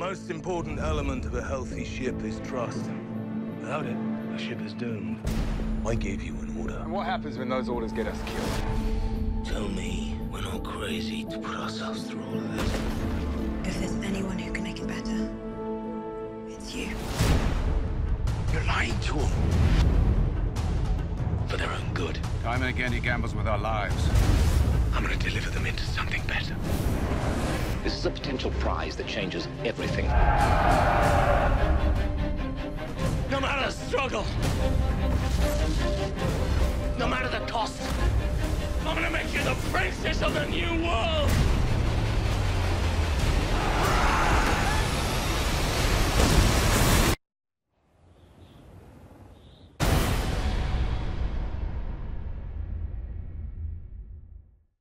most important element of a healthy ship is trust. Without it, a ship is doomed. I gave you an order. And what happens when those orders get us killed? Tell me we're not crazy to put ourselves through all of this. If there's anyone who can make it better, it's you. You're lying to them. For their own good. Time and again, he gambles with our lives. I'm gonna deliver them into something better. This is a potential prize that changes everything. No matter the struggle, no matter the cost, I'm gonna make you the princess of the new world!